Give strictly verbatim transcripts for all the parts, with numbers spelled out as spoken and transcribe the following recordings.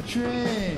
country.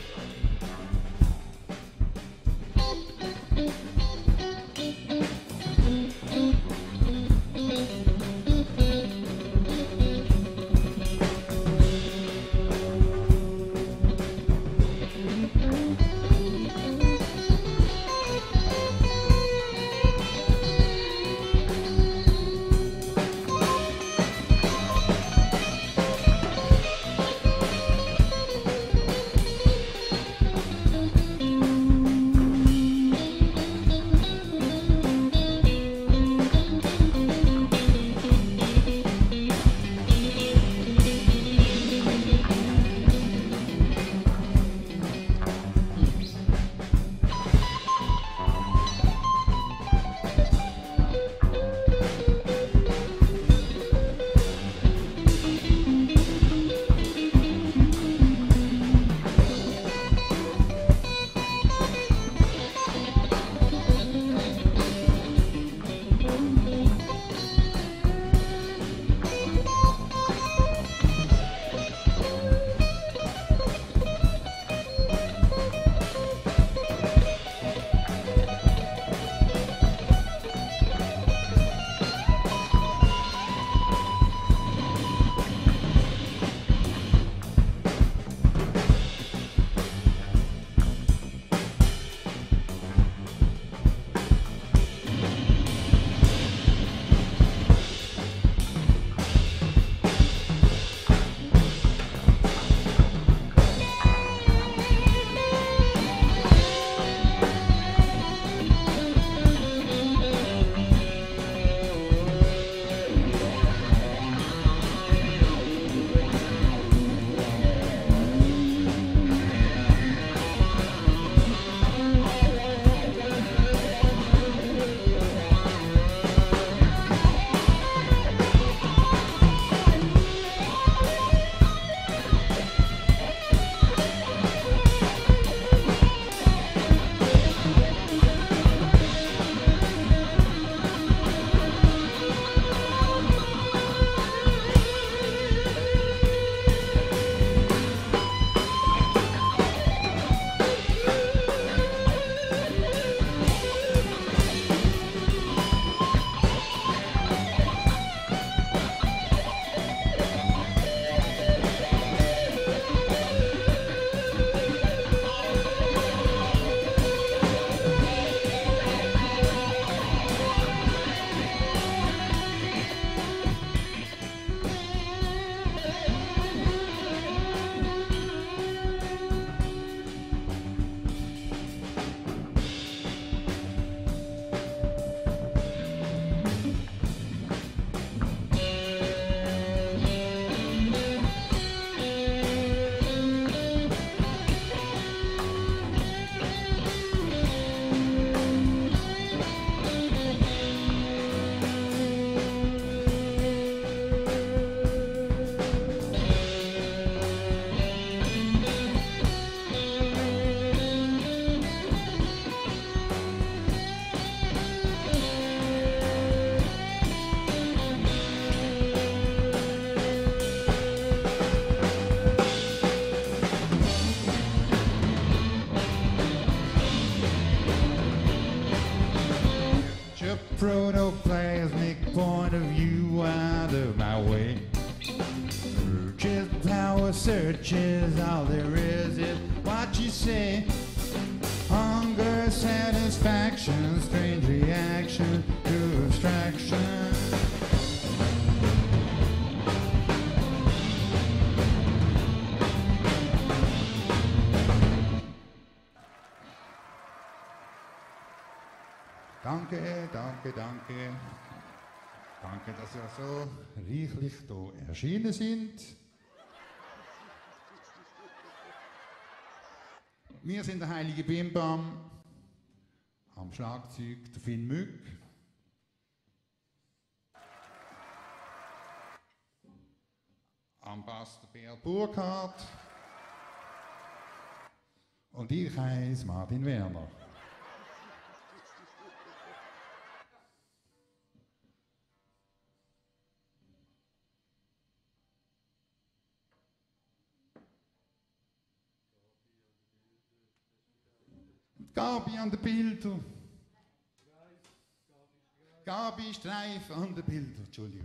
Protoplasmic point of view out of my way. Just power searches, all there is is what you say. Hunger, satisfaction, strange reaction to abstraction. Danke, danke, danke. Danke, dass ihr so reichlich hier erschienen sind. Wir sind der heilige Bimbam, am Schlagzeug der Finn Mück. Am Bass der Bär Burkhardt. Und ich heiße Martin Werner. Gabi an der Bilder. Gabi Streif an der Bilder, Entschuldigung.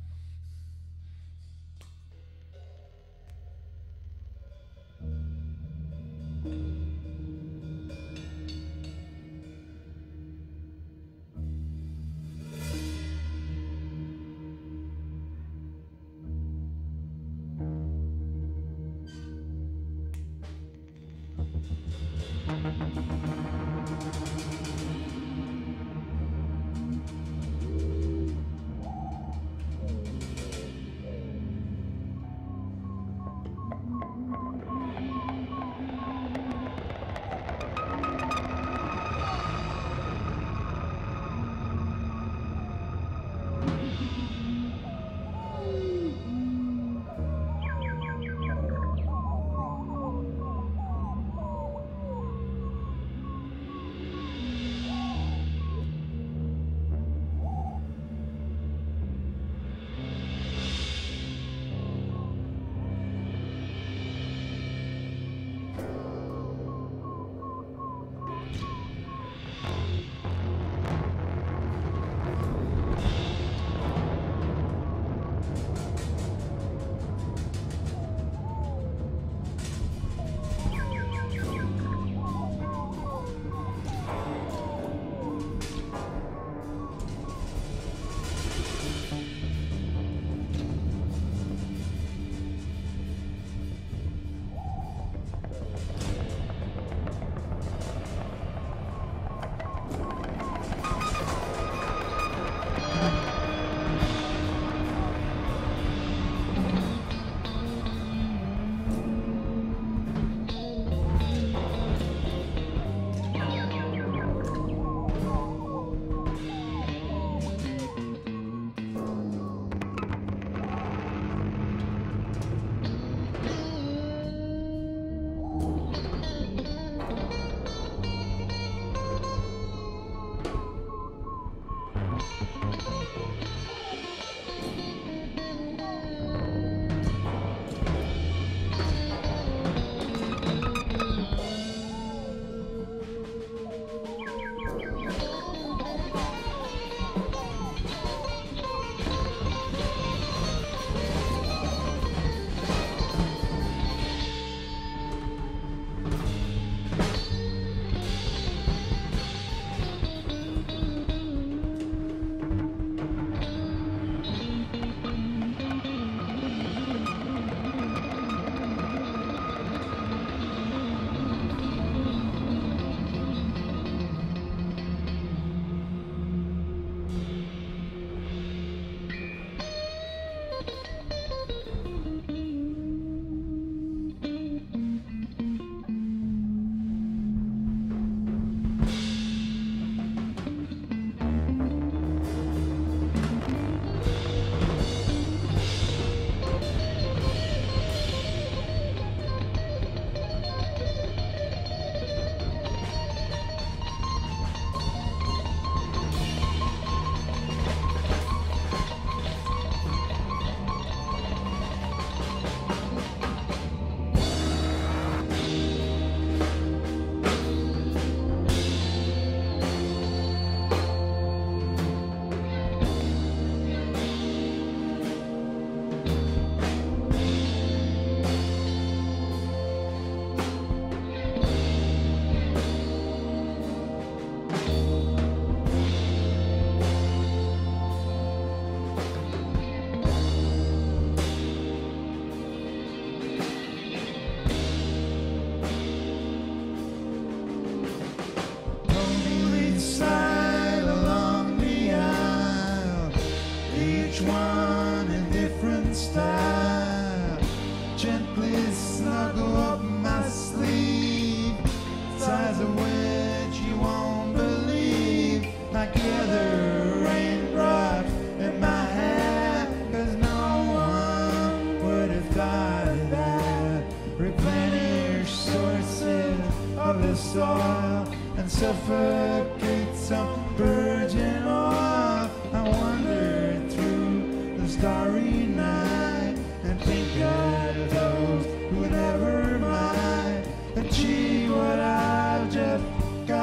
soil and suffocate some virgin oil. I wandered through the starry night and think of those who would never mind achieve what I've just got.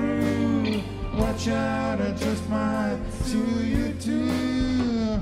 through. Watch out, I just might sue you too.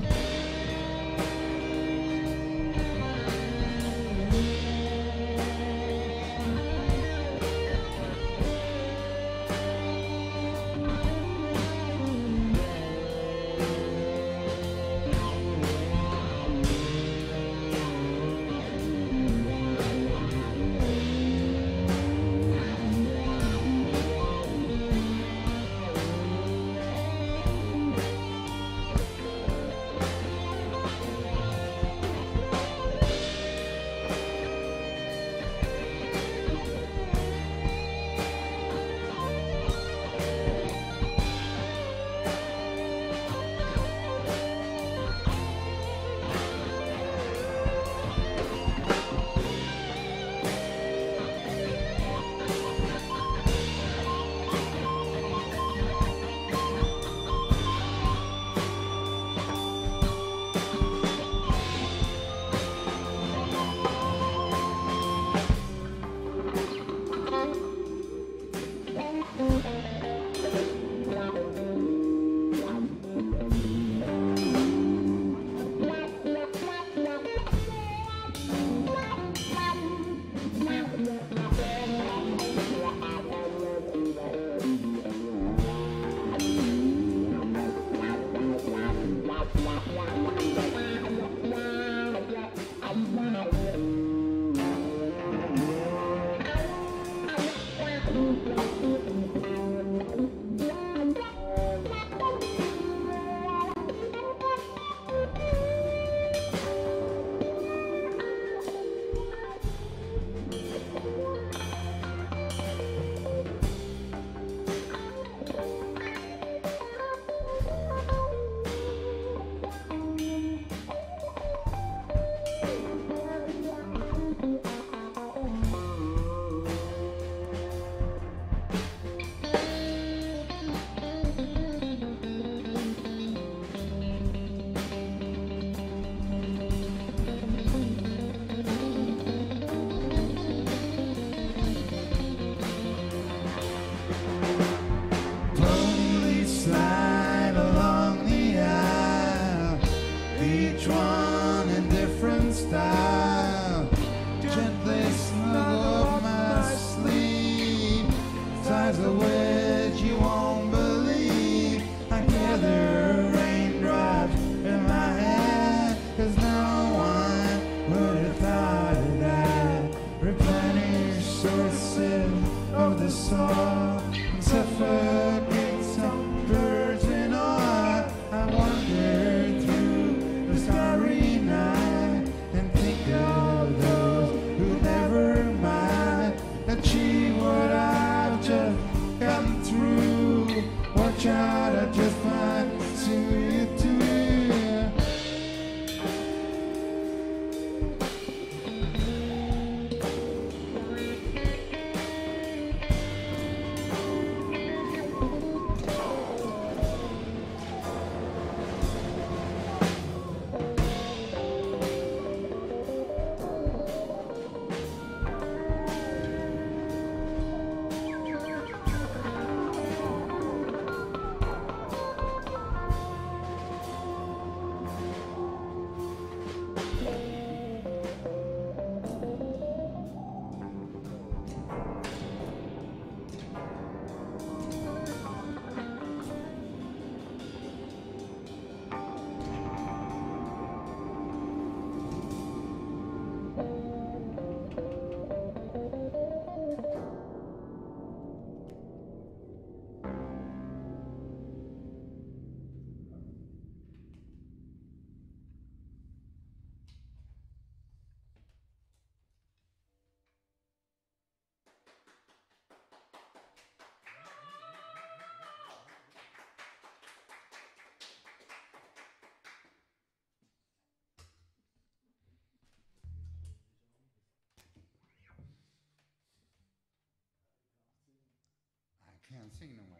Can't sing no more.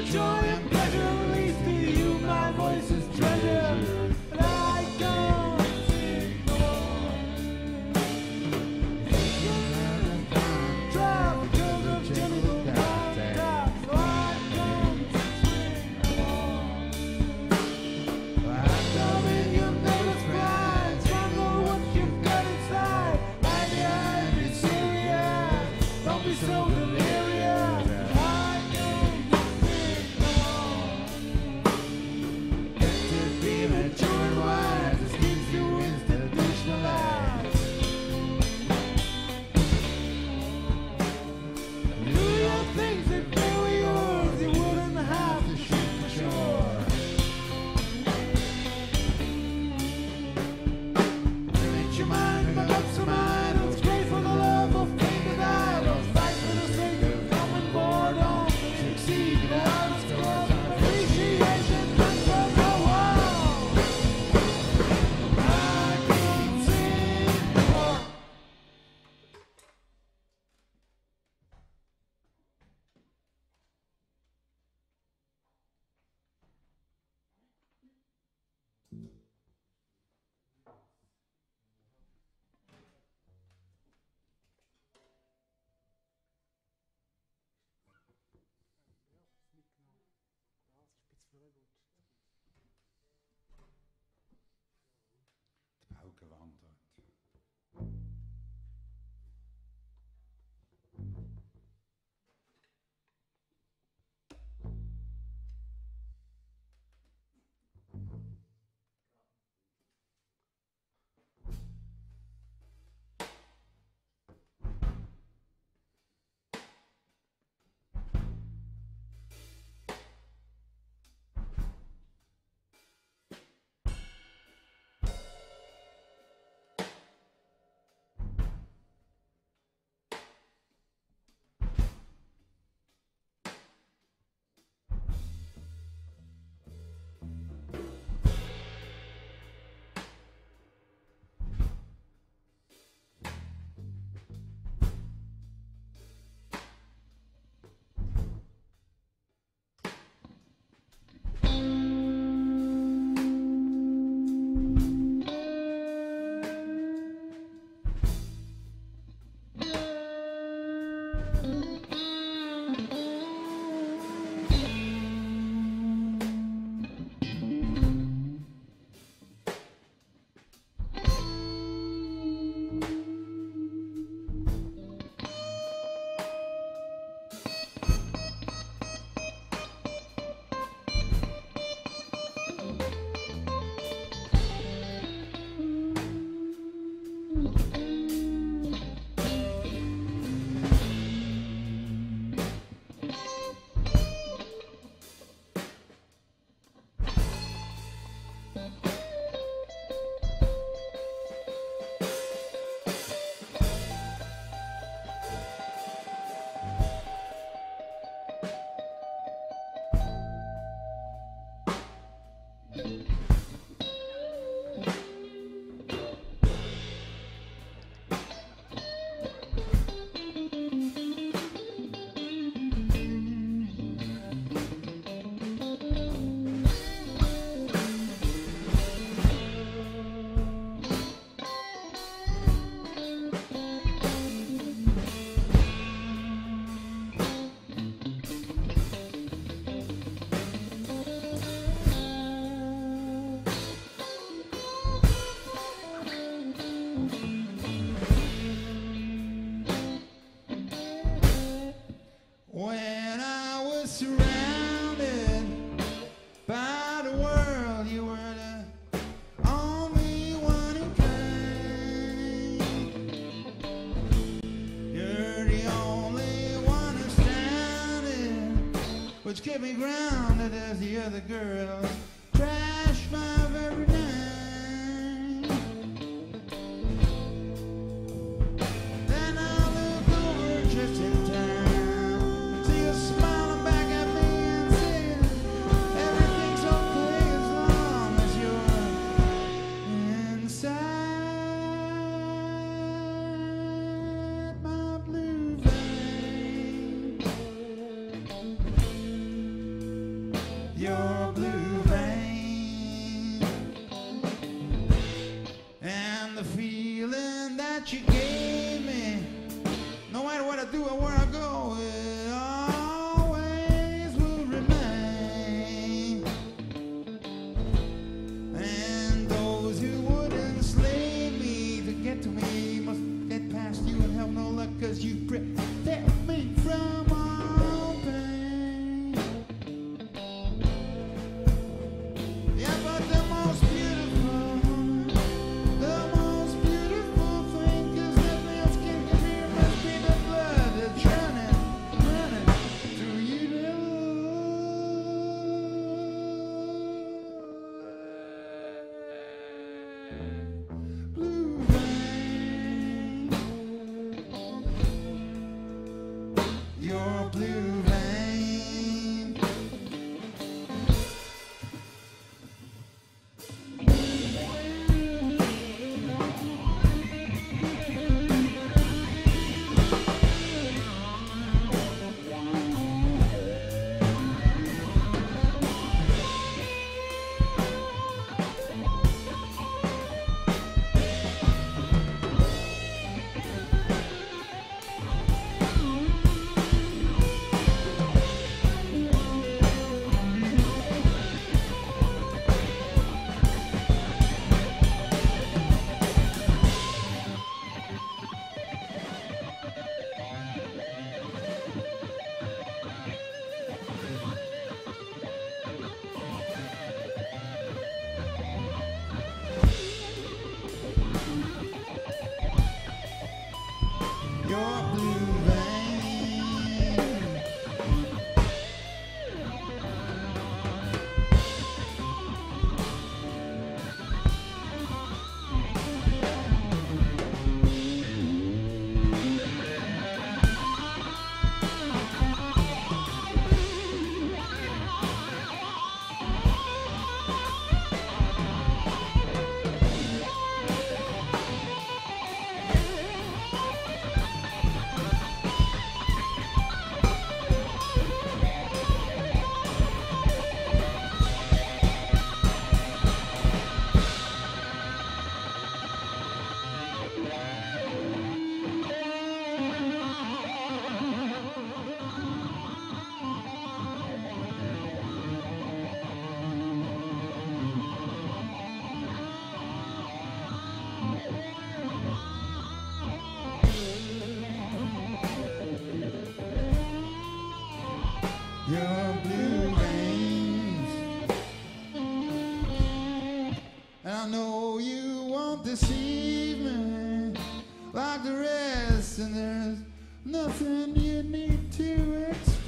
Pauke wandert. which kept me grounded as the other girls crashed my very night. Then I look over just in time, see you smiling back at me and saying everything's okay as long as you're inside. your blue vein, and the feeling that you gave me, no matter what I do or where I go, it always will remain. And those who would enslave me to get to me must get past you and have no luck, 'cause you protect me from all pain. Yeah, but the most beautiful, the most beautiful thing, 'cause nothing else can compare, must be the blood that's running, running through you, blue vein, your blue vein. Your blue vein, your blue veins. And I know you won't deceive me like the rest, and there's nothing you need to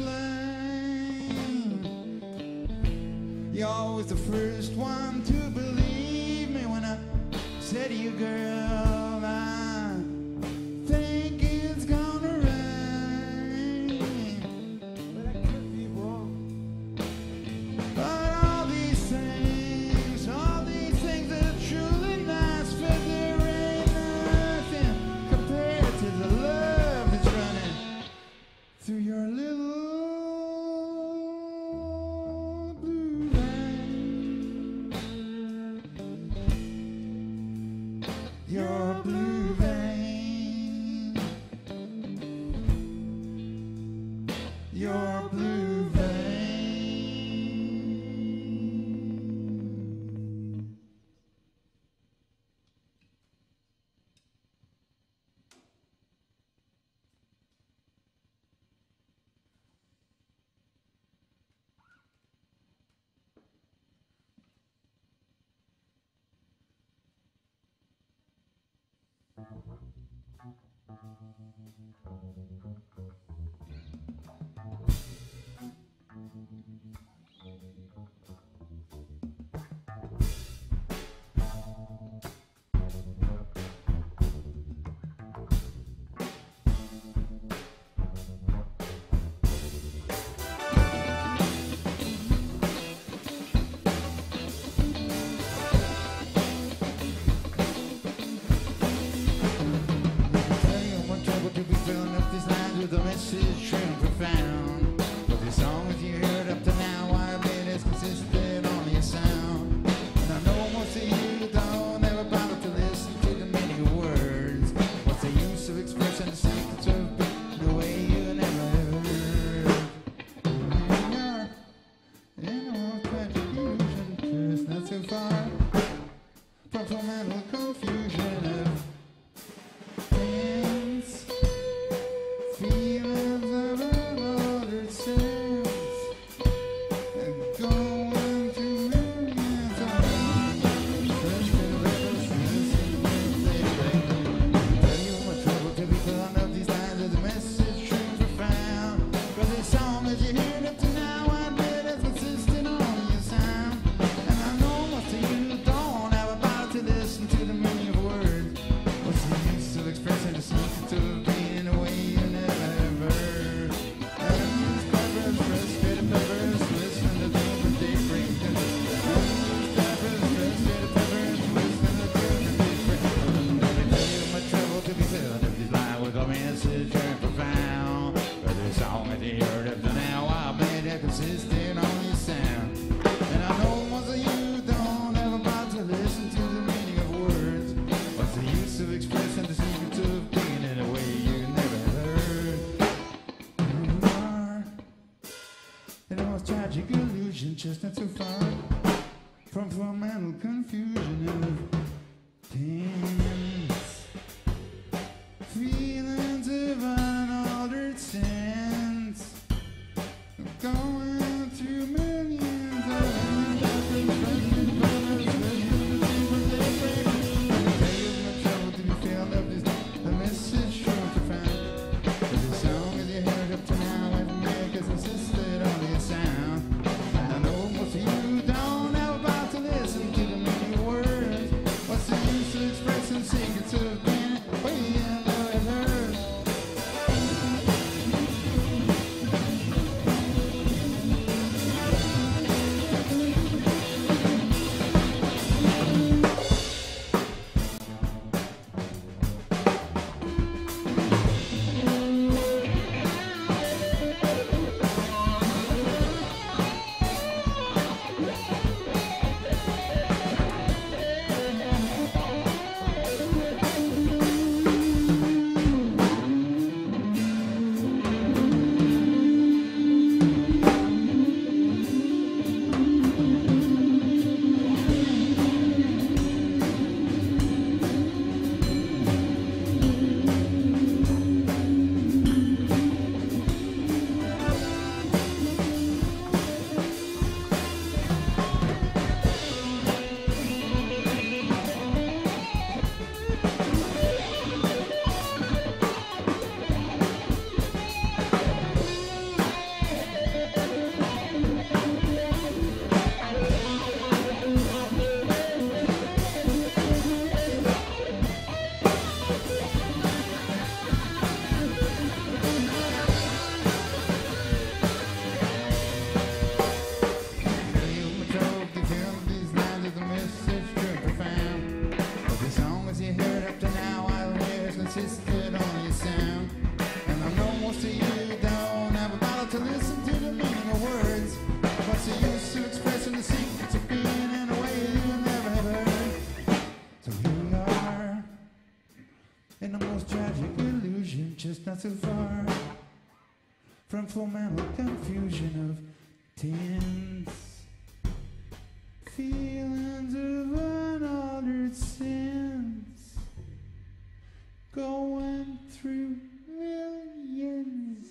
explain. You're always the first one to believe me when I say to you, girl, I think it's gonna rain. But I could be wrong. But all these things, all these things that are truly nice, but there ain't nothing compared to the love that's running through your little blue vein. Your blue vein, your blue vein. illusion, just not so far from fundamental confusion of tense feelings of unaltered sense, going through millions of different questions, but I'm special to the break. And the day of my trouble to be filled up is the message sure to find. But the song as you heard up to now, I've made us insisted on the sound. I know most of you don't have about to listen to the many words. What's the use of expressing secrets of being way in the reverse? Insisted on your sound, and I know most of you don't have a bottle to listen to the meaning of words. What's the use to expressing the secrets of being in a way you never have heard? So here we are, in the most tragic illusion, just not so far from fundamental confusion of tense feelings of unaltered sense, going through millions.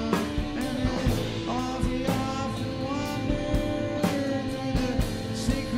Secret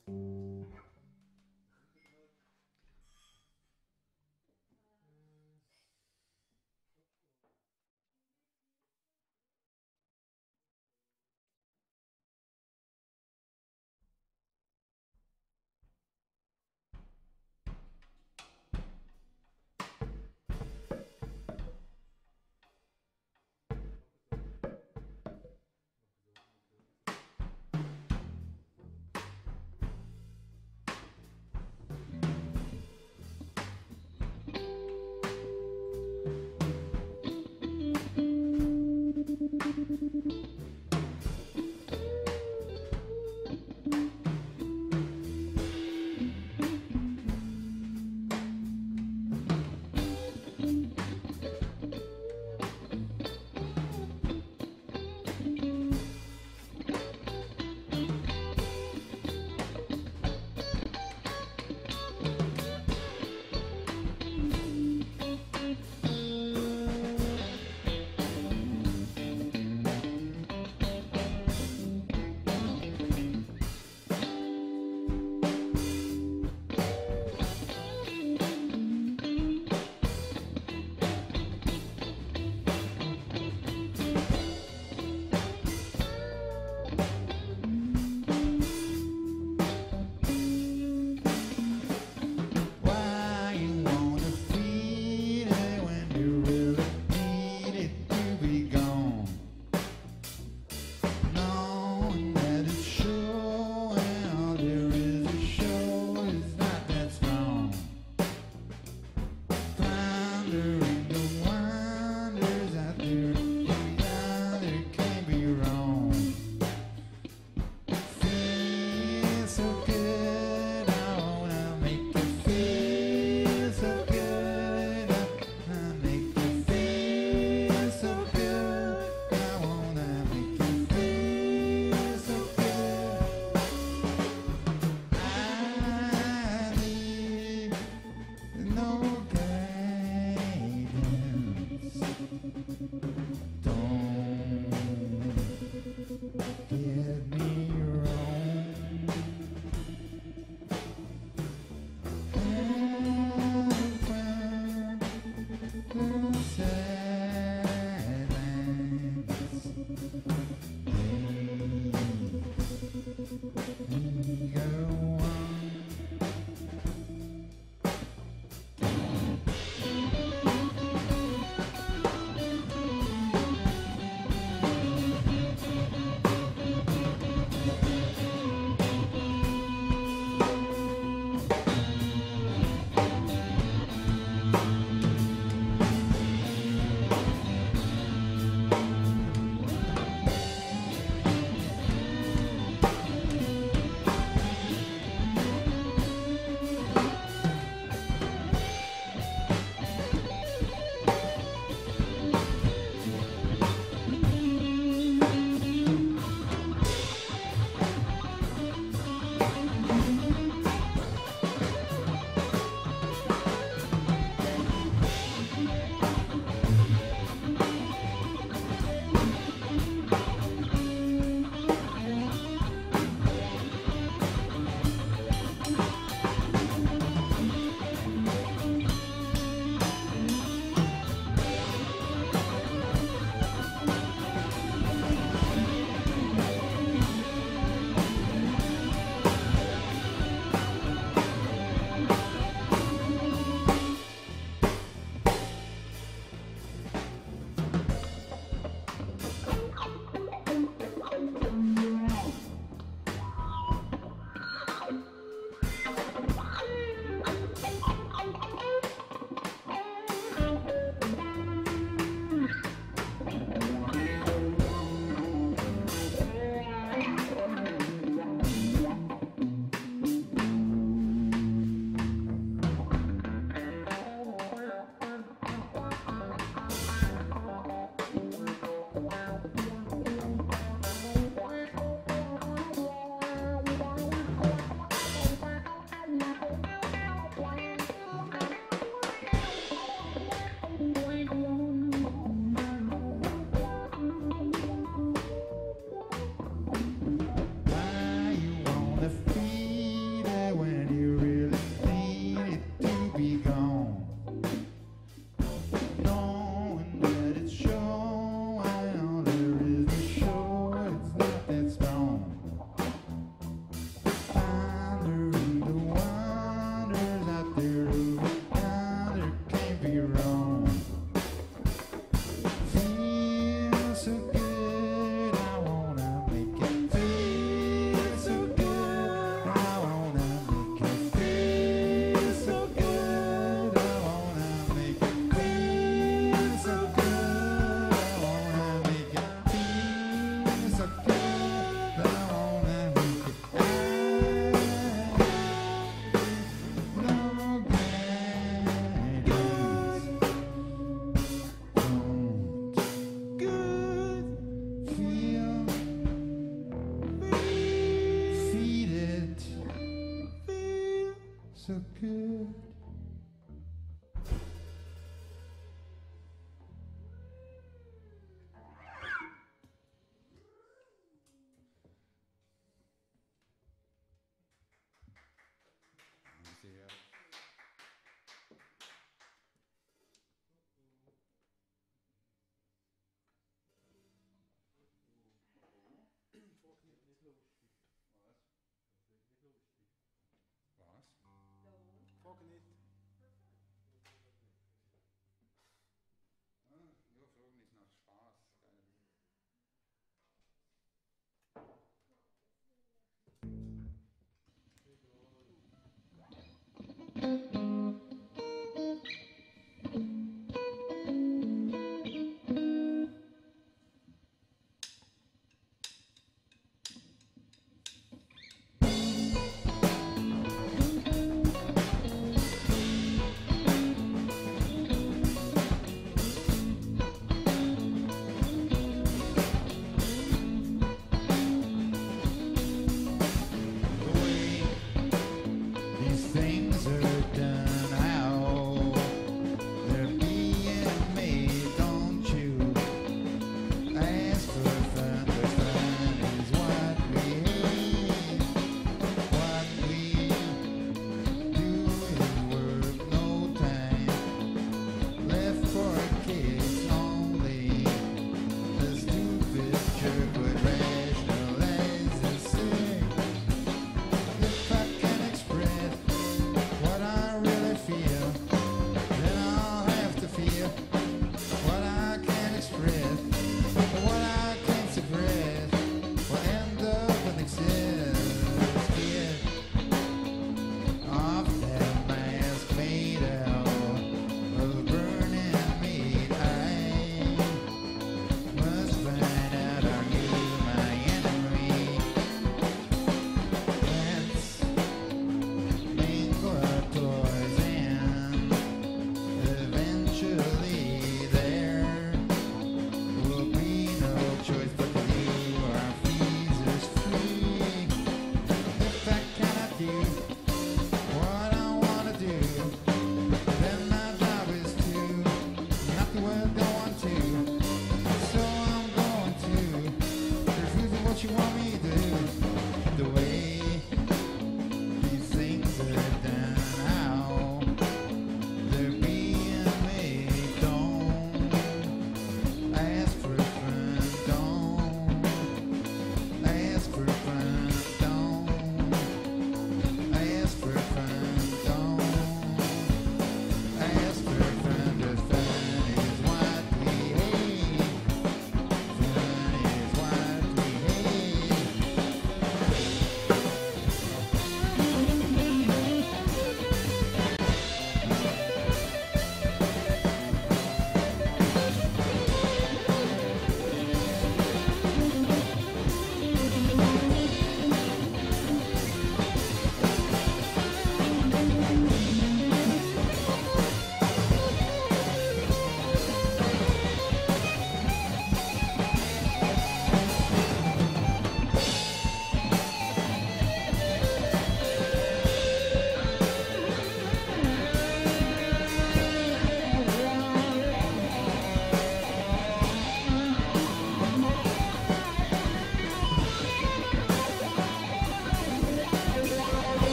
Why you wanna feel it when you really need it to be gone? Knowing that it's showing all there is to show is not that strong. Floundering the wonders out there beyond it can't be wrong. Feels so good, I wanna make you feel so good. I make you feel so good. I wanna make you feel so good. I need no guidance. on. Feel so good, I wanna make it feel so good. I wanna make it feel so good. I wanna make it feel so good. I wanna make it feel so good. I wanna make it no guidance.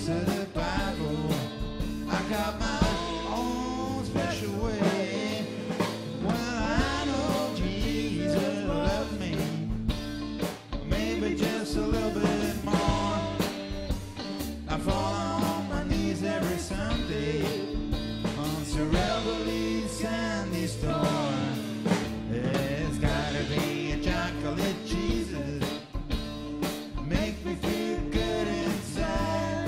books of the Bible. I got my own special way. Well, I know Jesus loved me, maybe just a little bit more. I fall on my knees every Sunday on Sir Reveille's Sandy store. There's gotta be a chocolate Jesus, make me feel good inside.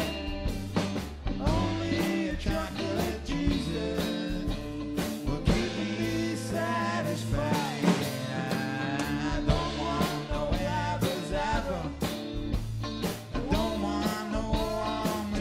Only a chocolate Jesus will keep me satisfied. I don't want no apple zapper, I don't want no warm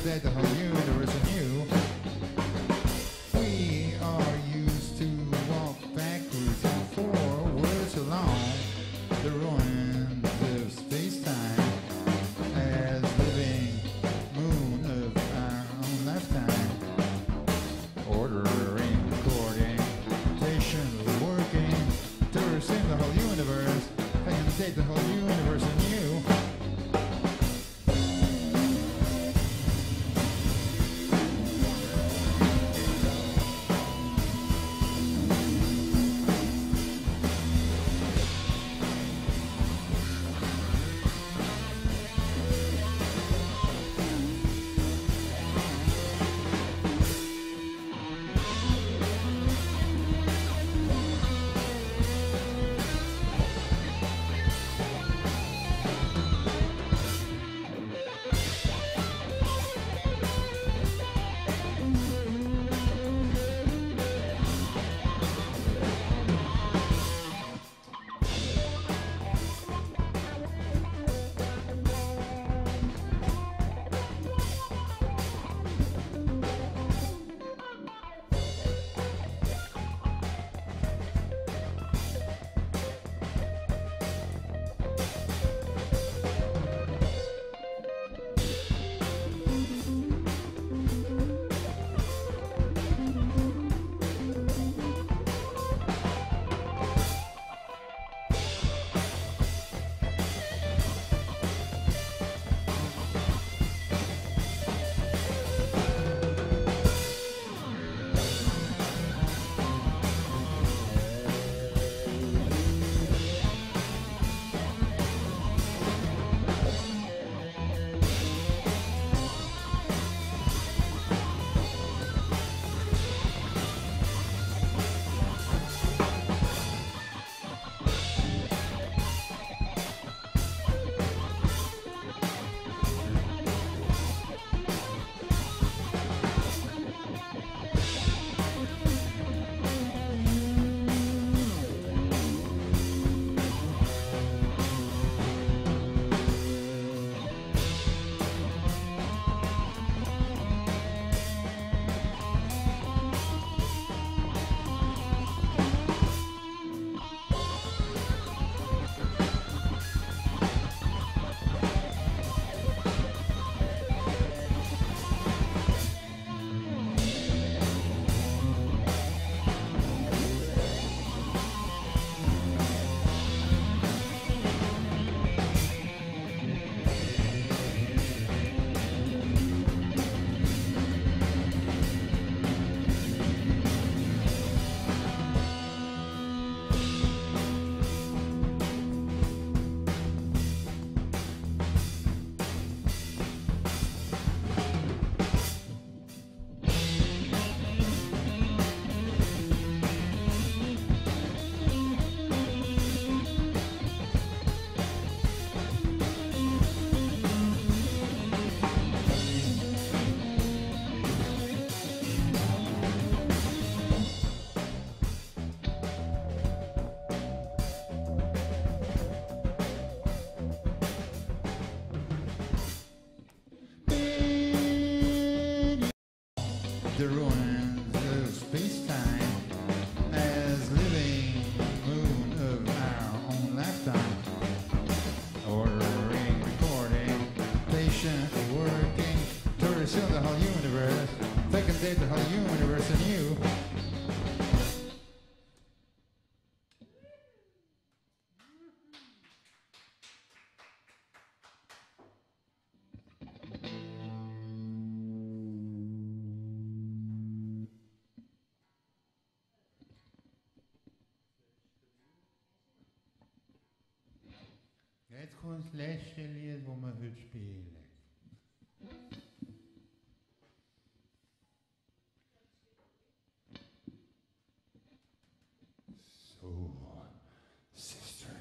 take the whole universe in you. We are used to walk backwards and forwards along the ruins of space-time as living moon of our own lifetime. Ordering, recording, patiently working to receive the whole universe. I can take the whole universe in you. The ruins of space-time as living moon of our own lifetime. Ordering, recording, patiently working to receive the whole universe. They can take the whole universe in you. Jetzt kommt das letzte Lied, das wir heute spielen. So, sisters.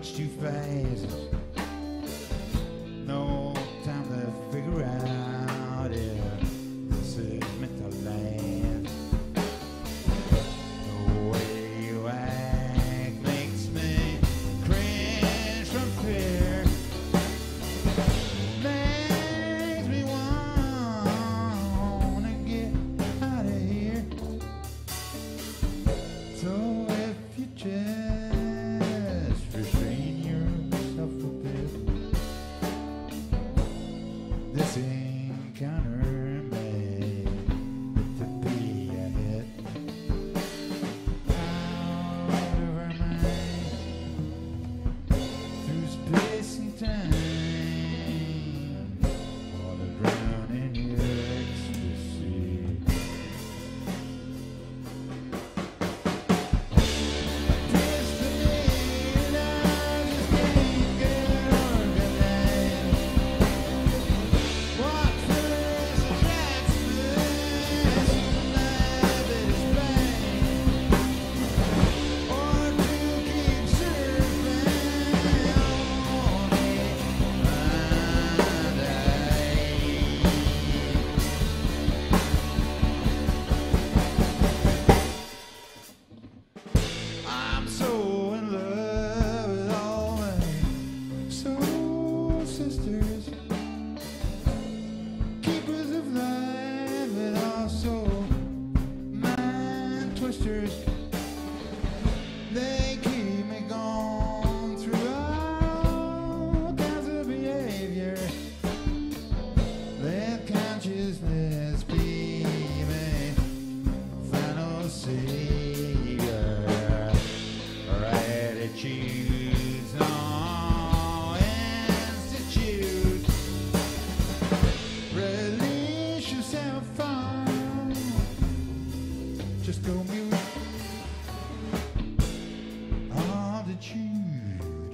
much too fast. No time to figure out if this is meant to last. The way you act makes me cringe from fear. Makes me wanna get out of here. So if you just restrain yourself a bit, this encounter may to be a hit. Out of our mind, through space and time, wanna drown in your ecstasy. I'm so in love with all my soul sisters, keepers of life, but also mind twisters. They keep me going through all kinds of behavior. Let consciousness be my final savior. Attitudes, no institutes. Release yourself from, just go mute. Altitude,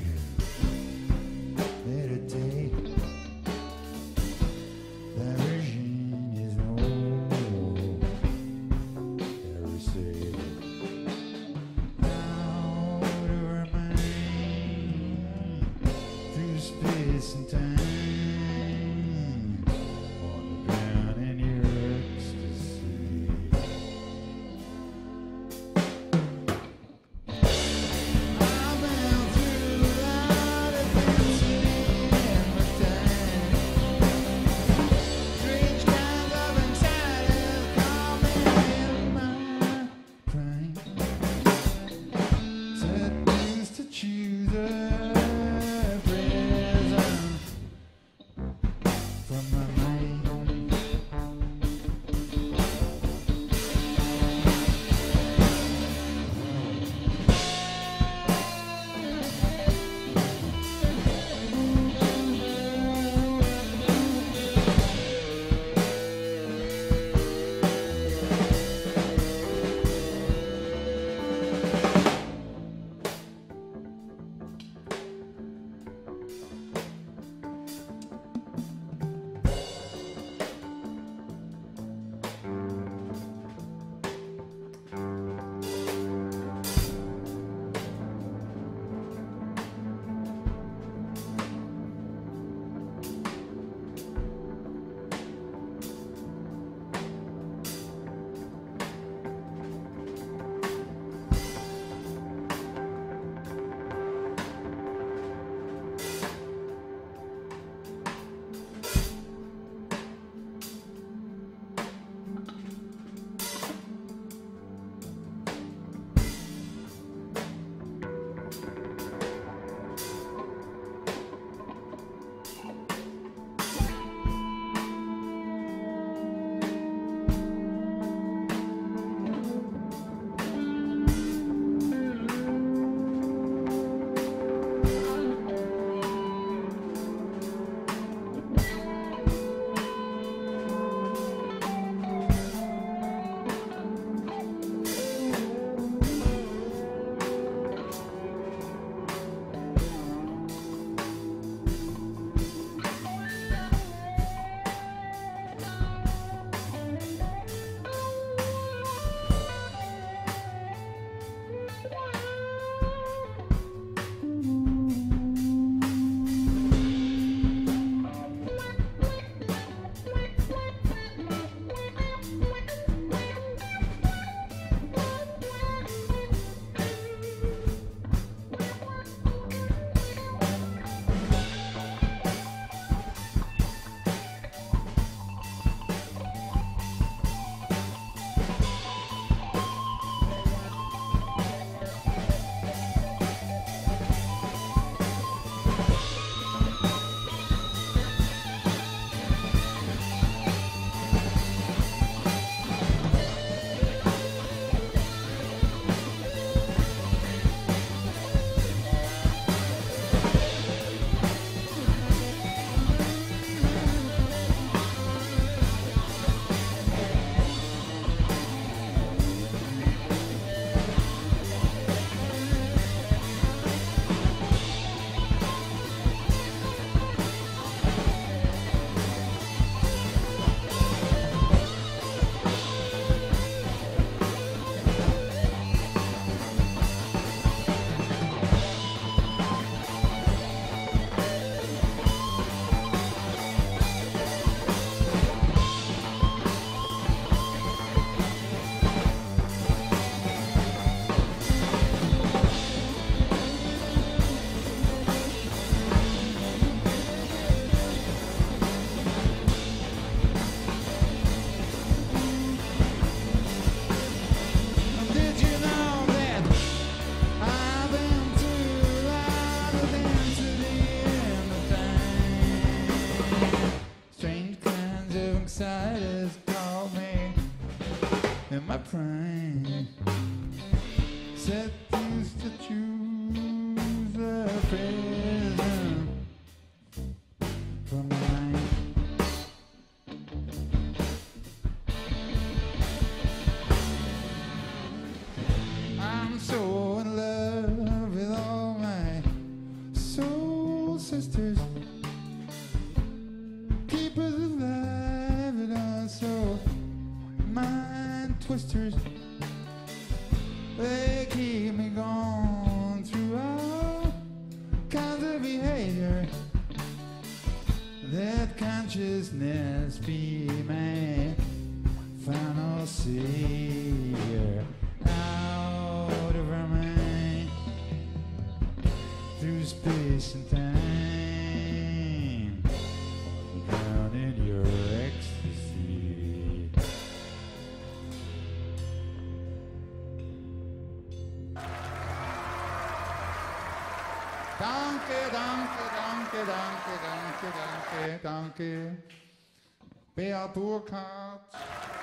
meditate. Diversion is no, very safe. Space and time, wanna drown in your ecstasy. I've been through a lot of density in my time. Strange kinds of anxiety coming in my prime. Said things to choose a prison refrain. Set these to choose a present for mine. I'm so in love with all my soul sisters, keepers alive and also mind twisters. They keep me going through all kinds of behavior. Let consciousness be my final savior. Out of our mind, through space and time, drown in your ecstasy. Danke, danke, danke, danke, danke, danke, danke. Beat Burkhardt.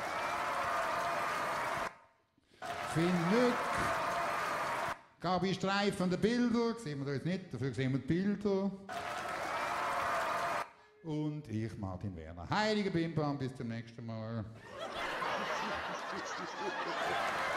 Finn Mück. Gabi Streif von den Bildern. Sehen wir da jetzt nicht, dafür sehen wir die Bilder. Und ich, Martin Werner. Heiliger Bimbam, bis zum nächsten Mal.